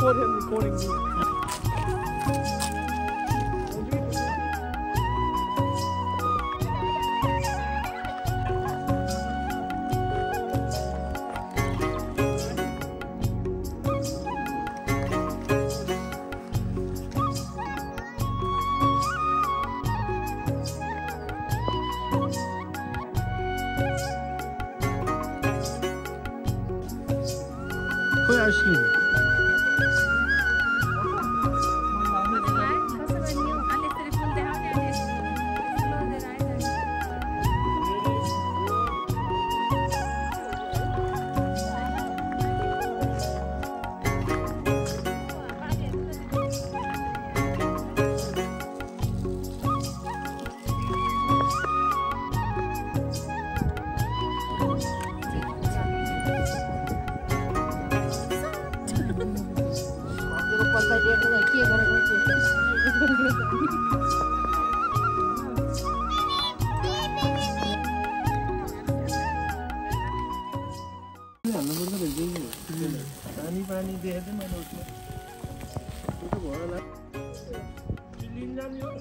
record him recording me. Who are you? पानी दिए थे मैंने उसमें तो बहुत अलग लीन जानी हो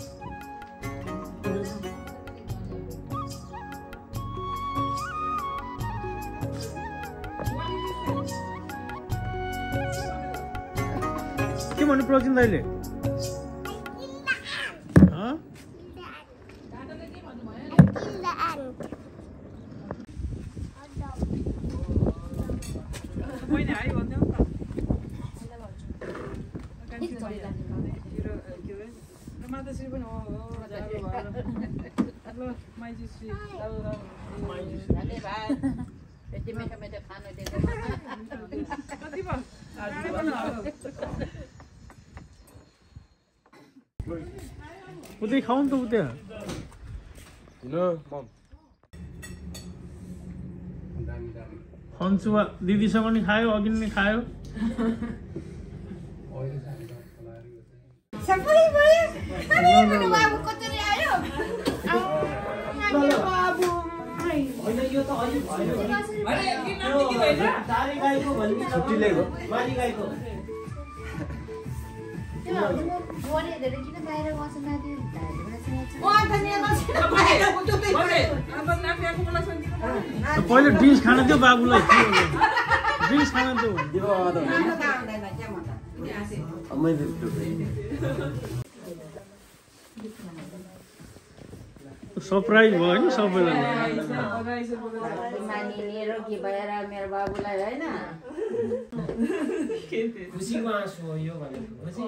क्या मने प्रोटीन दाइले हाँ उदय खाऊं तो उदय हन्सुवा दिदीसँग नि खायो अघि नि खायो सबै भयो अनि बाबु कतरी आयो बाबु हैन यो त अलि भयो अरे के नाम के भएछ दारी गाईको भन्ने छुट्टी ल्याएको माली गाईको त्यो बोले धेरै किन बाहिर बस्न दियो ओ त नि नछिन बाहिर कुतुतै अब नाफियाको मलाई सन्दिनु पहिले ड्रिङ्क्स खान दियो बाबुलाई ड्रिङ्क्स खान दियो त्यो आउँदैन के म त मैले सरप्राइज भयो हैन सबैलाई मानी मेरो के भएर मेरो बाबुलाई हैन खुसीको आँसु हो यो भनेको खुसी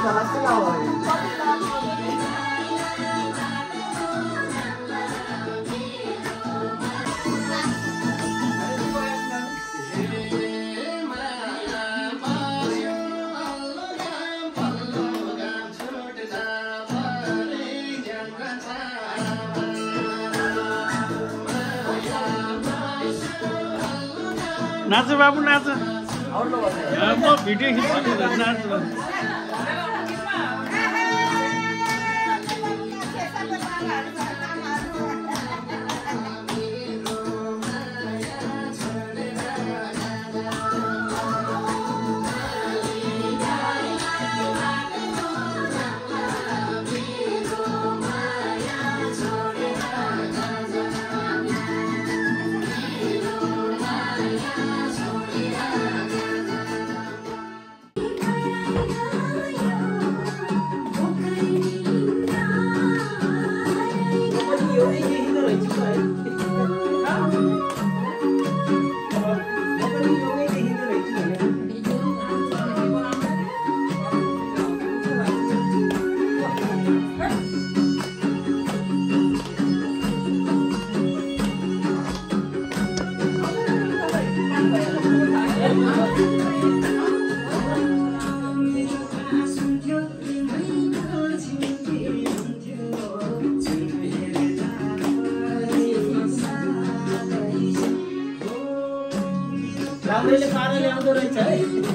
नाच बाबु नाच म भिडियो खिच्छु नाच राम्रैले पारा ल्याउँदो रहेछ है।